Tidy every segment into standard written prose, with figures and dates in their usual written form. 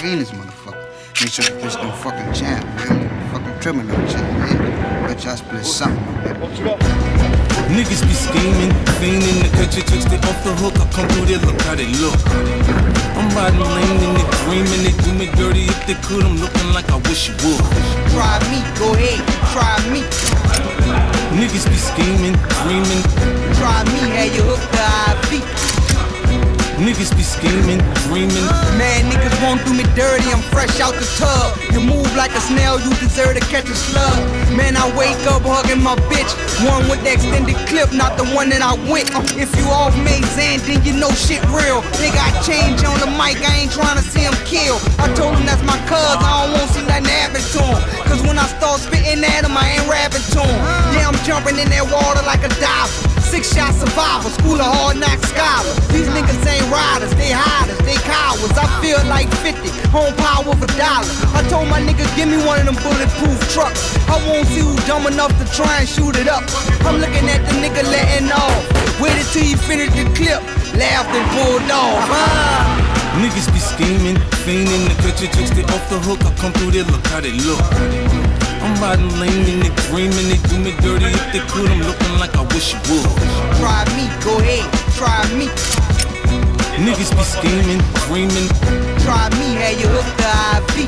clean this motherfucker. Make sure the bitch don't fucking jam, man. Fucking trimming no shit, man. Bet y'all split something, man. Niggas be scheming, fiending to cut your chicks, they off the hook. I come through there, look how they look. I'm riding lane and they dreaming, they do me dirty. If they could, I'm looking like I wish you would. Try me, go ahead, try me. Niggas be scheming, dreaming. Try me, had you hooked the IV. Niggas be scheming, dreaming. Man, niggas won't do me dirty, I'm fresh out the tub. You move like a snail, you deserve to catch a slug. Man, I wake up hugging my bitch. One with the extended clip, not the one that I went. If you off Mazan, then you know shit real. They got change on the mic, I ain't trying to see him kill. I told him that's my cuz, I don't want to see nothing happen to him. Cause when I start spitting at him, I ain't rapping to him. Yeah, I'm jumping in that water like a diver. 6-shot survivor, school of hard knocks scholar. These niggas ain't riders, they hiders, they cowards. I feel like 50, home power of $1. I told my nigga, give me one of them bulletproof trucks. I won't see who's dumb enough to try and shoot it up. I'm looking at the nigga letting off. Waited till he finished the clip, laughed and pulled off. Niggas be scheming, fiending to cut your chicks, they off the hook. I come through there, look how they look. I'm riding lane and they dreaming, they do me dirty. If they could, I'm looking like I wish you would. Try me, go ahead, try me. Niggas be scheming, dreaming. Try me, had you hooked the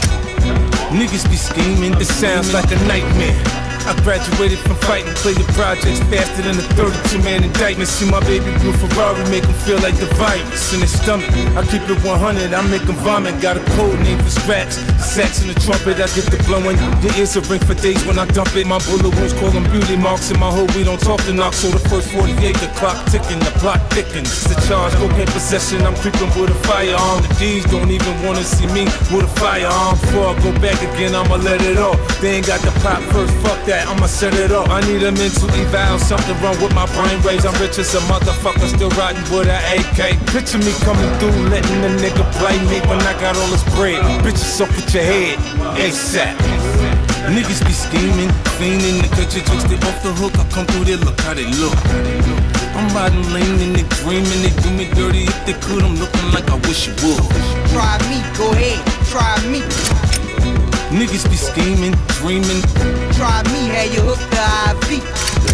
IV. Niggas be scheming, it sounds like a nightmare. I graduated from fighting, play the projects faster than a 32-man indictment. See my baby blue Ferrari make him feel like the virus in his stomach. I keep it 100, I make him vomit. Got a code name for scratch, the sax and the trumpet. I get the blowing, your ears will ring for days when I dump it. My bullet wounds call them beauty marks. In my hood we don't talk to knock. So the first 48, the clock ticking, the plot thickens. It's a charge, cocaine possession, I'm creeping with a firearm. The D's don't even wanna see me with a firearm. Before I go back again, I'ma let it off. They ain't got the pop first, fuck that, I'ma set it up. I need a mental eval, something wrong with my brain waves. I'm rich as a motherfucker, still riding with an AK. Picture me coming through, letting the nigga play me when I got all this bread. Bitches up with your head, ASAP. Niggas be scheming, fiending to cut your chicks, they off the hook. I come through there, look how they look. I'm riding lane and they dreaming, they do me dirty. If they could, I'm looking like I wish you would. Try me, go ahead, try me. Niggas be scheming, dreaming. Try me, had you hooked the IV.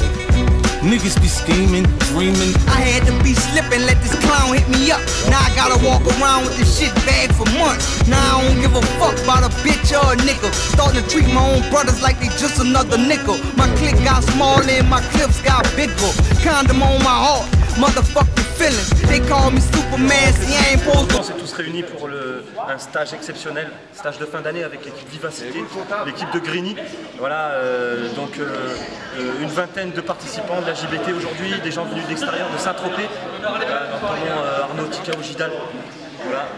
Niggas be scheming, dreaming. I had to be slipping, let this clown hit me up. Now I gotta walk around with this shit bag for months. Now I don't give a fuck about a bitch or a nickel. Starting to treat my own brothers like they just another nickel. My clique got smaller and my clips got bigger. Condom on my heart, motherfucking feelings. They call me Superman, see I ain't supposed to. On s'est tous réunis pour un stage exceptionnel, stage de fin d'année avec l'équipe Vivacité, l'équipe de Grigny. Voilà, donc une vingtaine de participants de la JBT aujourd'hui, des gens venus d'extérieur, de Saint-Tropez, notamment Arnaud Tika Gidal. Voilà,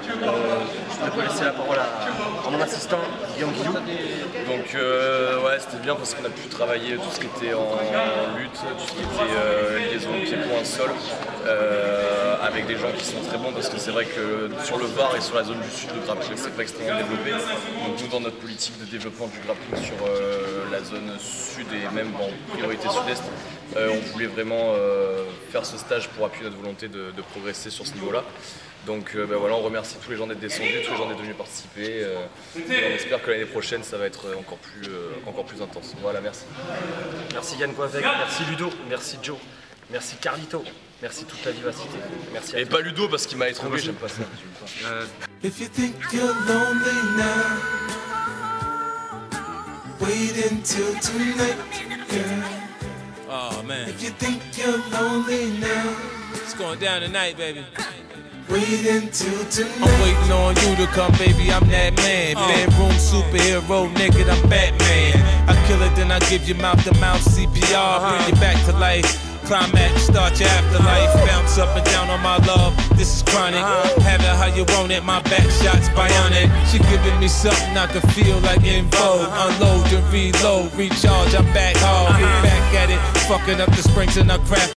je vais laisser la parole à mon assistant Guillaume Guillou. Donc ouais, c'était bien parce qu'on a pu travailler tout ce qui était en lutte, tout ce qui était liaison pied-point sol, avec des gens qui sont très bons parce que c'est vrai que sur le Var et sur la zone du sud, le grappling c'est pas extrêmement développé. Donc nous dans notre politique de développement du grappling sur la zone sud et même en priorité sud-est, on voulait vraiment faire ce stage pour appuyer notre volonté de progresser sur ce niveau-là. Donc ben voilà, on remercie tous les gens d'être descendus, tous les gens d'être venus participer. On espère que l'année prochaine ça va être encore plus intense. Voilà, merci. Merci Yann Guavec, merci Ludo, merci Joe, merci Carlito, merci toute la Vivacité. Merci à et pas Ludo parce qu'il m'a étranglé, j'aime pas ça. If you think you're lonely now, wait until tonight, girl. Oh man. If you think you're lonely now, it's going down tonight, baby. Wait until tonight. I'm waiting on you to come, baby, I'm that man. Bedroom superhero, nigga, I'm Batman. I kill it, then I give you mouth-to-mouth CPR. Bring you back to life. Climax, start your afterlife. Bounce up and down on my love, this is chronic. Have it how you want it, my back shot's bionic. She giving me something I can feel like in vogue. Unload and reload, recharge, I'm back hard. Get back at it, fucking up the springs and I craft.